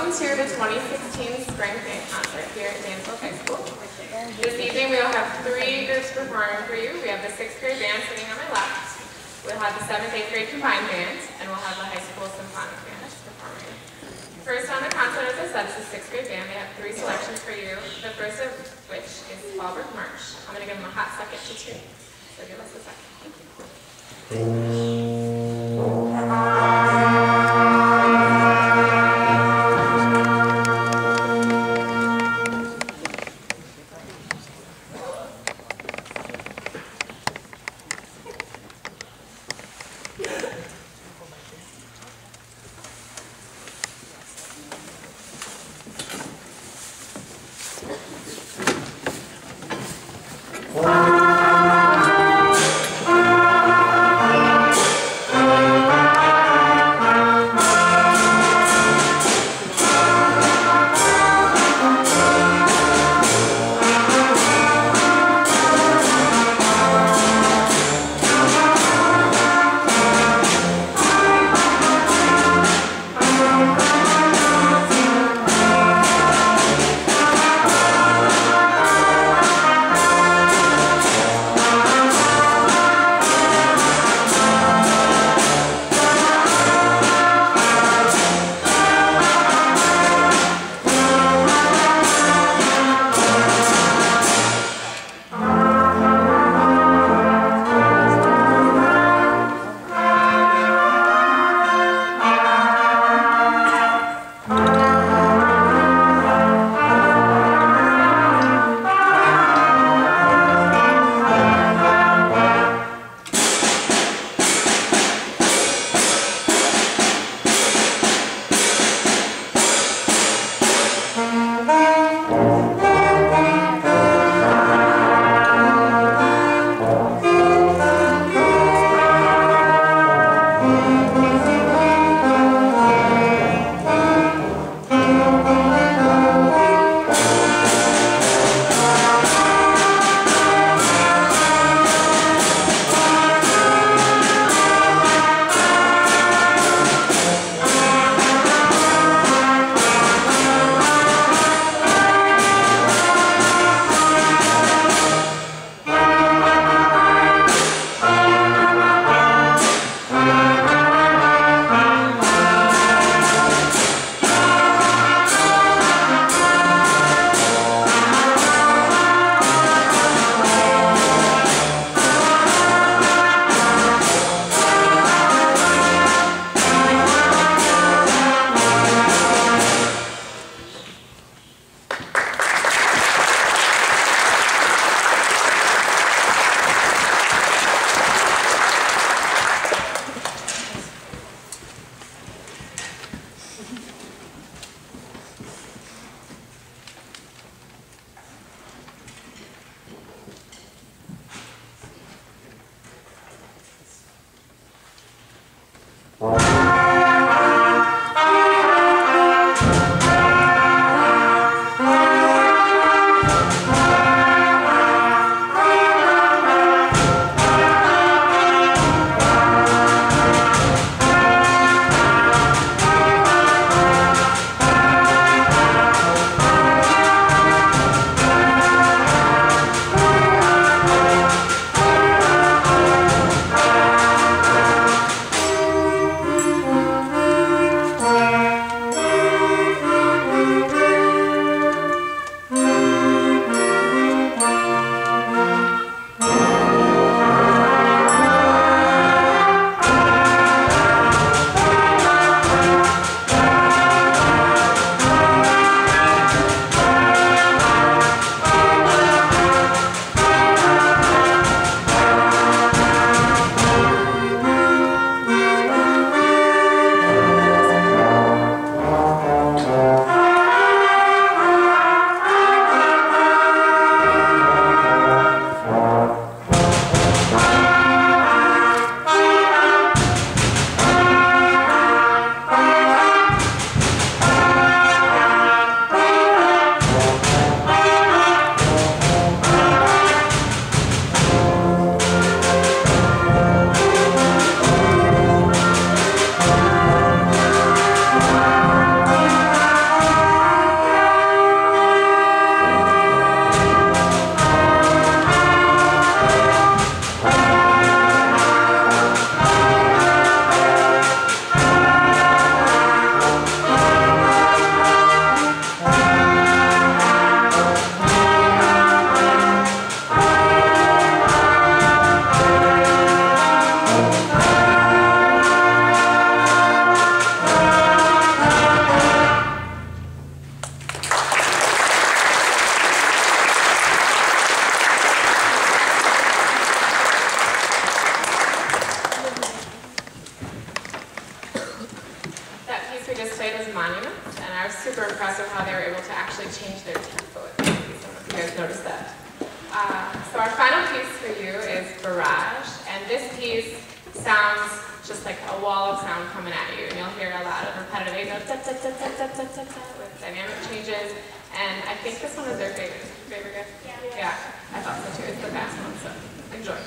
welcome to the 2016 Spring Band Concert here at Dansville High School. This evening we will have three groups performing for you. We have the 6th grade band sitting on my left, we'll have the 7th, 8th grade combined band, and we'll have the high school symphonic band performing. First on the concert, as I said, is the 6th grade band. They have three selections for you, the first of which is Fallbrook March. I'm going to give them a hot second to tune, so give us a second. Thank you. and I was super impressed with how they were able to actually change their tempo. I don't know if you guys noticed that. So our final piece for you is Barrage, and this piece sounds just like a wall of sound coming at you, and you'll hear a lot of repetitive A notes with dynamic changes, and I think this one is their favorite guys? Yeah, I thought so too. It's the best one, so enjoy.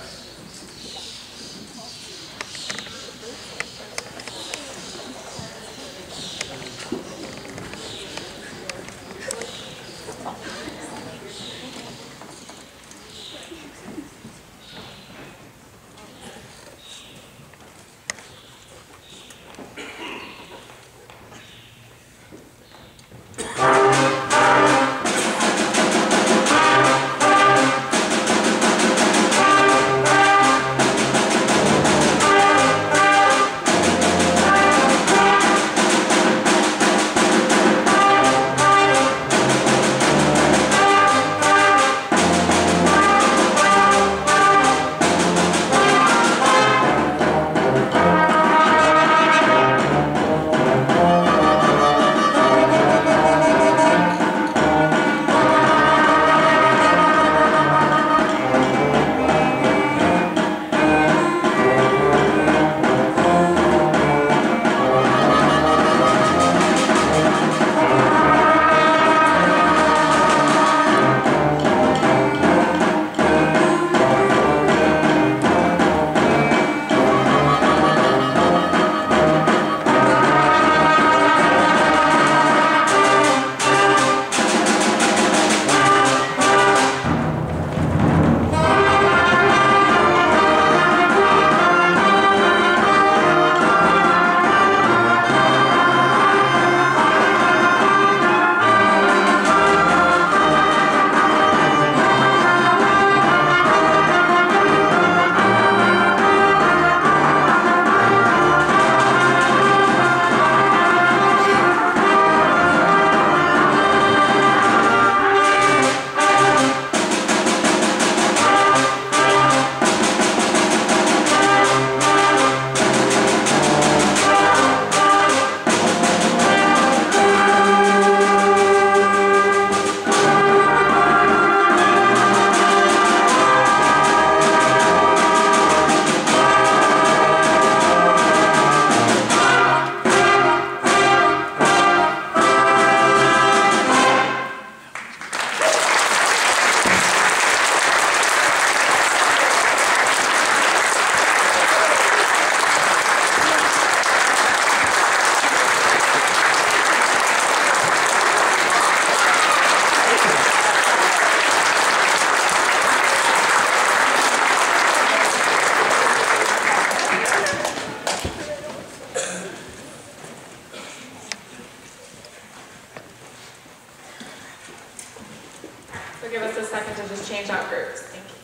So give us a second to just change out groups. Thank you.